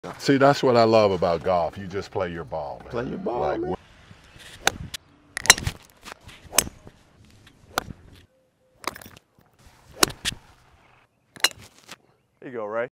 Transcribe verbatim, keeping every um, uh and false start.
See, that's what I love about golf. You just play your ball, man. Play your ball, like, man. There you go, Ray.